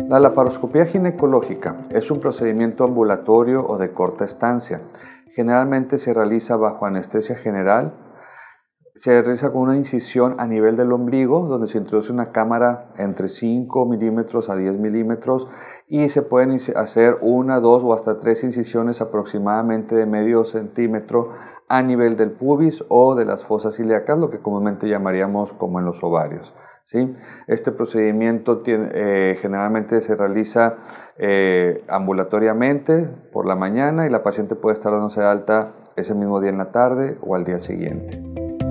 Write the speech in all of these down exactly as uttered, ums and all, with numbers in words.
La laparoscopía ginecológica es un procedimiento ambulatorio o de corta estancia. Generalmente se realiza bajo anestesia general. Se realiza con una incisión a nivel del ombligo, donde se introduce una cámara entre cinco milímetros a diez milímetros y se pueden hacer una, dos o hasta tres incisiones aproximadamente de medio centímetro a nivel del pubis o de las fosas ilíacas, lo que comúnmente llamaríamos como en los ovarios. ¿Sí? Este procedimiento tiene, eh, generalmente se realiza eh, ambulatoriamente por la mañana y la paciente puede estar dándose de alta ese mismo día en la tarde o al día siguiente.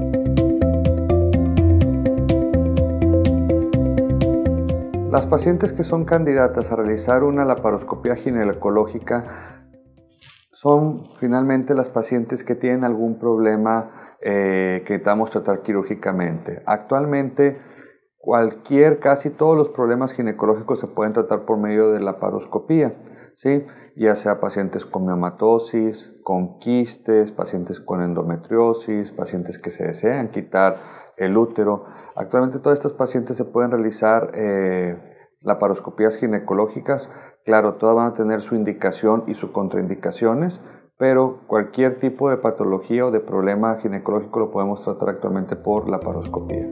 Las pacientes que son candidatas a realizar una laparoscopía ginecológica son finalmente las pacientes que tienen algún problema eh, que necesitamos tratar quirúrgicamente. Actualmente, cualquier, casi todos los problemas ginecológicos se pueden tratar por medio de laparoscopía, ¿sí? Ya sea pacientes con miomatosis, con quistes, pacientes con endometriosis, pacientes que se desean quitar el útero. Actualmente todas estas pacientes se pueden realizar eh, laparoscopías ginecológicas. Claro, todas van a tener su indicación y sus contraindicaciones, pero cualquier tipo de patología o de problema ginecológico lo podemos tratar actualmente por laparoscopía.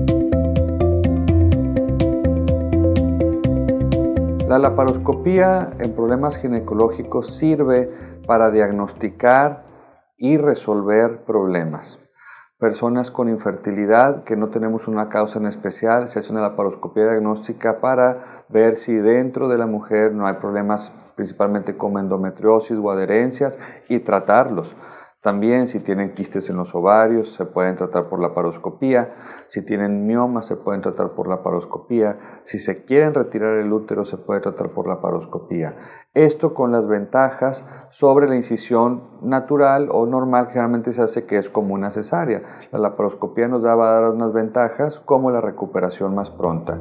La laparoscopía en problemas ginecológicos sirve para diagnosticar y resolver problemas. Personas con infertilidad que no tenemos una causa en especial, se hace una laparoscopía diagnóstica para ver si dentro de la mujer no hay problemas principalmente como endometriosis o adherencias y tratarlos. También si tienen quistes en los ovarios se pueden tratar por laparoscopía, si tienen miomas se pueden tratar por laparoscopía, si se quieren retirar el útero se puede tratar por laparoscopía. Esto con las ventajas sobre la incisión natural o normal, generalmente se hace que es como una cesárea. La laparoscopía nos va a dar unas ventajas como la recuperación más pronta.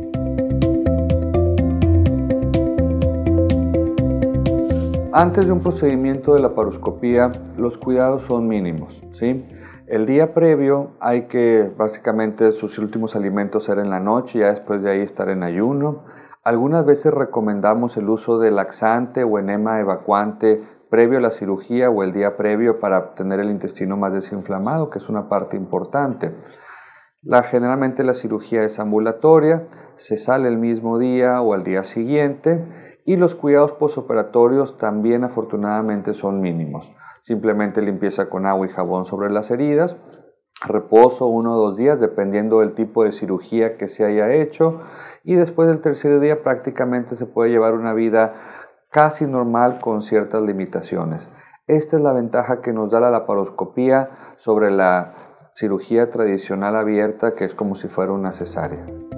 Antes de un procedimiento de laparoscopía, los cuidados son mínimos, ¿sí? El día previo hay que, básicamente, sus últimos alimentos ser en la noche, ya después de ahí estar en ayuno. Algunas veces recomendamos el uso de laxante o enema evacuante previo a la cirugía o el día previo para tener el intestino más desinflamado, que es una parte importante. La, generalmente la cirugía es ambulatoria, se sale el mismo día o al día siguiente. Y los cuidados postoperatorios también afortunadamente son mínimos. Simplemente limpieza con agua y jabón sobre las heridas, reposo uno o dos días dependiendo del tipo de cirugía que se haya hecho y después del tercer día prácticamente se puede llevar una vida casi normal con ciertas limitaciones. Esta es la ventaja que nos da la laparoscopía sobre la cirugía tradicional abierta, que es como si fuera una cesárea.